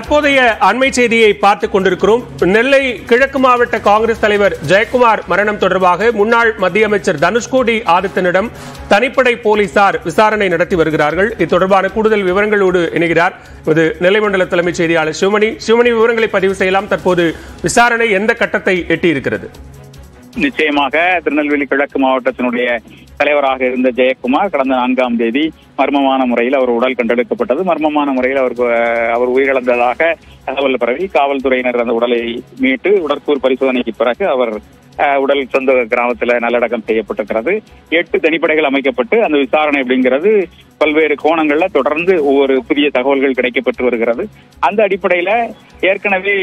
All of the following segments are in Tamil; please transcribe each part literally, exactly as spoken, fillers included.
தற்போதைய அண்மை செய்தியை பார்த்துக் கொண்டிருக்கிறோம். நெல்லை கிழக்கு மாவட்ட காங்கிரஸ் தலைவர் ஜெயக்குமார் மரணம் தொடர்பாக முன்னாள் மத்திய அமைச்சர் தனுஷ்கோடி ஆதித்தனிடம் தனிப்படை போலீசார் விசாரணை நடத்தி வருகிறார்கள். இது தொடர்பான கூடுதல் விவரங்களோடு இணைகிறார் இது நெல்லை மண்டல தலைமைச் செய்தியாளர் சிவமணி. சிவமணி, விவரங்களை பதிவு செய்யலாம். தற்போது விசாரணை எந்த கட்டத்தை எட்டியிருக்கிறது? நிச்சயமாக திருநெல்வேலி கிழக்கு மாவட்டத்தினுடைய தலைவராக இருந்த ஜெயக்குமார் கடந்த நான்காம் தேதி மர்மமான முறையில் அவர் உடல் கண்டெடுக்கப்பட்டது. மர்மமான முறையில் அவருக்கு அவர் உயிரிழந்ததாக தகவல் பரவி காவல்துறையினர் அந்த உடலை மீட்டு உடற்கூறு பரிசோதனைக்கு பிறகு அவர் உடல் சொந்த கிராமத்தில் நல்லடக்கம் செய்யப்பட்டிருக்கிறது. எட்டு தனிப்படைகள் அமைக்கப்பட்டு அந்த விசாரணை அப்படிங்கிறது பல்வேறு கோணங்கள்ல தொடர்ந்து ஒவ்வொரு புதிய தகவல்கள் கிடைக்கப்பட்டு வருகிறது. அந்த அடிப்படையில ஏற்கனவே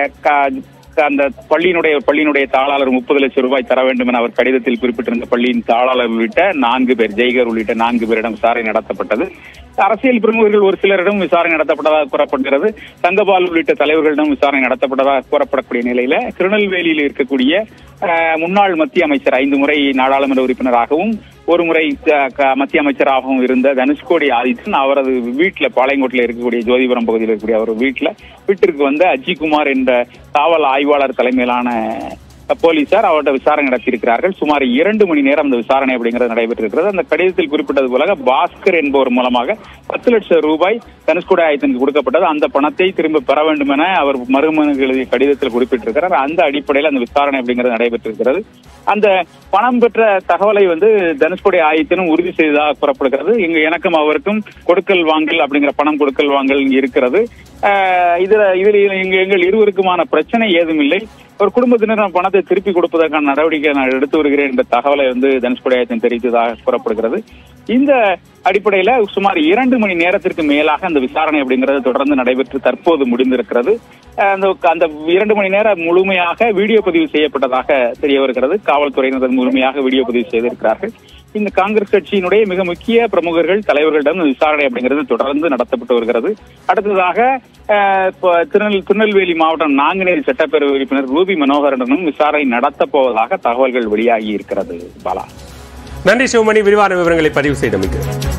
அந்த பள்ளியினுடைய பள்ளியினுடைய தாளாளர் முப்பது லட்சம் ரூபாய் தர வேண்டும் என அவர் கடிதத்தில் குறிப்பிட்டிருந்த பள்ளியின் தாளாளர் உள்ளிட்ட நான்கு பேர், ஜெய்கர் உள்ளிட்ட நான்கு பேரிடம் விசாரணை நடத்தப்பட்டது. அரசியல் பிரமுகர்கள் ஒரு சிலரிடம் விசாரணை நடத்தப்பட்டதாக கூறப்படுகிறது. தங்கபால் உள்ளிட்ட தலைவர்களிடம் விசாரணை நடத்தப்பட்டதாக கூறப்படக்கூடிய நிலையில திருநெல்வேலியில் இருக்கக்கூடிய முன்னாள் மத்திய அமைச்சர், ஐந்து முறை நாடாளுமன்ற உறுப்பினராகவும் ஒரு முறை மத்திய அமைச்சராகவும் இருந்த தனுஷ்கோடி ஆதித்தன் அவரது வீட்டில் பாளையங்கோட்டில் இருக்கக்கூடிய ஜோதிபுரம் பகுதியில் இருக்கக்கூடிய அவர் வீட்டில் வீட்டிற்கு வந்த அஜிகுமார் என்ற காவல் ஆய்வாளர் தலைமையிலான போலீசார் அவர்கிட்ட விசாரணை நடத்தியிருக்கிறார்கள். சுமார் இரண்டு மணி நேரம் அந்த விசாரணை அப்படிங்கிறது நடைபெற்றிருக்கிறது. அந்த கடிதத்தில் குறிப்பிட்டது போல பாஸ்கர் என்பவர் மூலமாக பத்து லட்சம் ரூபாய் தனுஷ்கோடி ஆதித்தனுக்கு கொடுக்கப்பட்டது. அந்த பணத்தை திரும்ப பெற வேண்டும் என அவர் மறுமனு எழுதிய கடிதத்தில் குறிப்பிட்டிருக்கிறார். அந்த அடிப்படையில் அந்த விசாரணை அப்படிங்கிறது நடைபெற்றிருக்கிறது. அந்த பணம் பெற்ற தகவலை வந்து தனுஷ்கோடி ஆதித்தனும் உறுதி செய்ததாக கூறப்படுகிறது. இங்கு எனக்கும் அவருக்கும் கொடுக்கல் வாங்கல் அப்படிங்கிற பணம் கொடுக்கல் வாங்கல் இருக்கிறது. இதுல இதில் எங்கள் இருவருக்குமான பிரச்சனை ஏதும் இல்லை. ஒரு குடும்பத்தினர் பணத்தை திருப்பி கொடுப்பதற்கான நடவடிக்கை நான் எடுத்து வருகிறேன் என்ற தகவலை வந்து தனுஷ்கோடி ஆதித்தன் தெரிவித்ததாக கூறப்படுகிறது. இந்த அடிப்படையில சுமார் இரண்டு மணி நேரத்திற்கு மேலாக அந்த விசாரணை அப்படிங்கிறது தொடர்ந்து நடைபெற்று தற்போது முடிந்திருக்கிறது. அந்த இரண்டு மணி நேரம் முழுமையாக வீடியோ பதிவு செய்யப்பட்டதாக தெரிய வருகிறது. காவல்துறையினர் முழுமையாக வீடியோ பதிவு செய்திருக்கிறார்கள். இந்த காங்கிரஸ் கட்சியினுடைய மிக முக்கிய பிரமுகர்கள், தலைவர்களிடம் விசாரணை அப்படிங்கிறது தொடர்ந்து நடத்தப்பட்டு வருகிறது. அடுத்ததாக திருநெல் திருநெல்வேலி மாவட்டம் நாங்குநேரி சட்டப்பேரவை உறுப்பினர் ரூபி மனோகரனும் விசாரணை நடத்தப் போவதாக தகவல்கள் வெளியாகி இருக்கிறது. பாலா, நன்றி சிவமணி, விரிவான விவரங்களை பதிவு செய்தமைக்கு.